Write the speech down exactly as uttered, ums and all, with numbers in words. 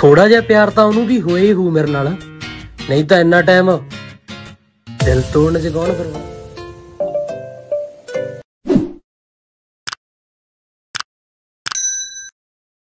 थोड़ा जिहा प्यार तो उन्होंने भी होए ही हो मेरे नाल, नहीं तो इन्ना टाइम दिल तोड़ने च कौन करवा।